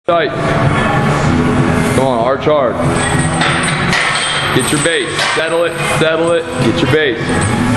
Tight. Come on, arch hard. Get your base. Settle it, get your base.